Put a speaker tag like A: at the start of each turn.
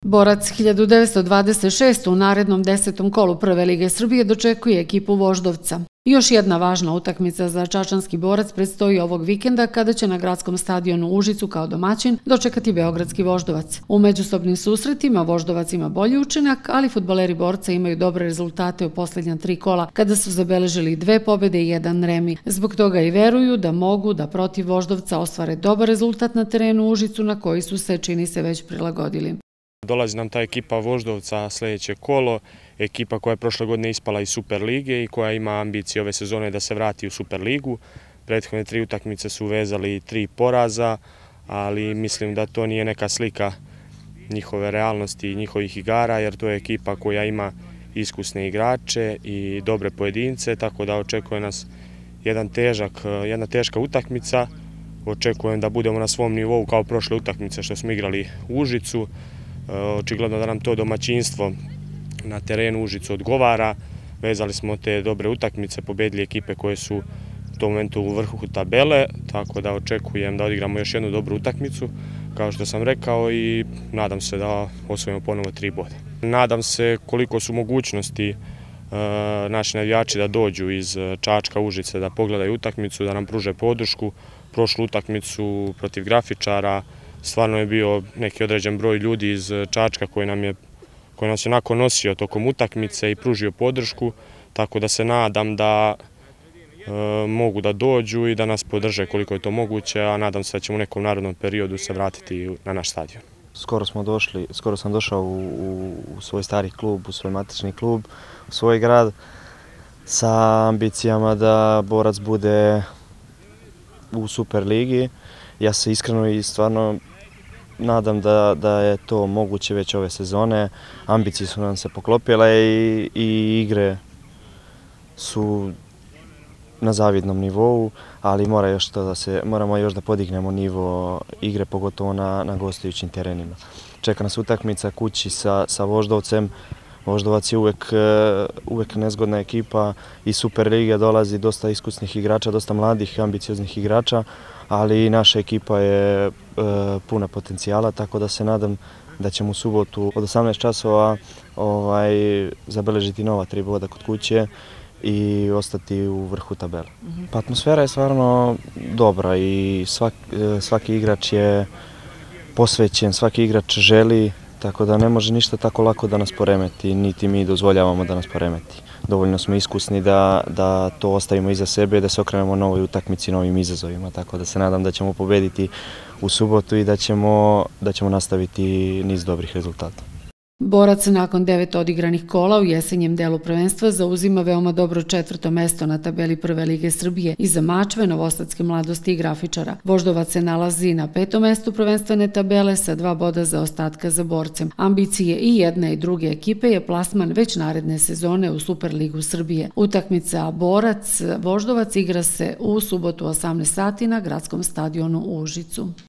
A: Borac 1926 u narednom 10. kolu Prve lige Srbije dočekuje ekipu Voždovca. Još jedna važna utakmica za čačanski Borac predstoji ovog vikenda kada će na gradskom stadionu Užicu kao domaćin dočekati beogradski Voždovac. U međusobnim susretima Voždovac ima bolji učinak, ali fudbaleri Borca imaju dobre rezultate u posljednja 3 kola kada su zabeležili 2 pobjede i 1 remi. Zbog toga i veruju da mogu da protiv Voždovca ostvare dobar rezultat na terenu Užicu na koji su se, čini se, već prilagodili.
B: Dolazi nam ta ekipa Voždovca sljedeće kolo, ekipa koja je prošle godine ispala iz Super lige i koja ima ambicije ove sezone da se vrati u Super ligu. Prethodne 3 utakmice su vezali 3 poraza, ali mislim da to nije neka slika njihove realnosti i njihovih igara, jer to je ekipa koja ima iskusne igrače i dobre pojedince, tako da očekuje nas jedna teška utakmica. Očekujem da budemo na svom nivou kao prošle utakmice što smo igrali u Užicu. Očigledno da nam to domaćinstvo na terenu Užicu odgovara. Vezali smo te dobre utakmice, pobedili ekipe koje su u tom momentu u vrhu tabele, tako da očekujem da odigramo još jednu dobru utakmicu, kao što sam rekao, i nadam se da osvojimo ponovo 3 boda. Nadam se koliko su mogućnosti naši navijači da dođu iz Čačka, Užice, da pogledaju utakmicu, da nam pruže podršku. Prošlu utakmicu protiv Grafičara stvarno je bio neki određen broj ljudi iz Čačka koji nas je onako nosio tokom utakmice i pružio podršku, tako da se nadam da mogu da dođu i da nas podrže koliko je to moguće, a nadam se da ćemo u nekom narednom periodu se vratiti na naš stadion.
C: Skoro sam došao u svoj stari klub, u svoj matični klub, u svoj grad, sa ambicijama da Borac bude u Super ligi. Ja se iskreno i stvarno nadam da je to moguće već ove sezone. Ambicije su nam se poklopile i igre su na zavidnom nivou, ali moramo još da podignemo nivo igre, pogotovo na gostujućim terenima. Čeka nas utakmica kući sa Voždovcem. Voždovac je uvek nezgodna ekipa, iz Super lige dolazi dosta iskusnih igrača, dosta mladih, ambicioznih igrača, ali i naša ekipa je puna potencijala, tako da se nadam da ćemo u subotu od 18 časova zabeležiti nova 3 boda kod kuće i ostati u vrhu tabele. Pa atmosfera je stvarno dobra i svaki igrač je posvećen, svaki igrač želi, tako da ne može ništa tako lako da nas poremeti, niti mi dozvoljavamo da nas poremeti. Dovoljno smo iskusni da to ostavimo iza sebe i da se okrenemo novoj utakmici, novim izazovima, tako da se nadam da ćemo pobediti u subotu i da ćemo nastaviti niz dobrih rezultata.
A: Borac nakon 9 odigranih kola u jesenjem delu prvenstva zauzima veoma dobro 4. mesto na tabeli Prve lige Srbije iza Mačve, Novosadske mladosti i Grafičara. Voždovac se nalazi na 5. mestu prvenstvene tabele sa 2 boda zaostatka za Borcem. Ambicije i jedne i druge ekipe je plasman već naredne sezone u Super ligu Srbije. Utakmica Borac-Voždovac igra se u subotu 18 sati na gradskom stadionu u Užicu.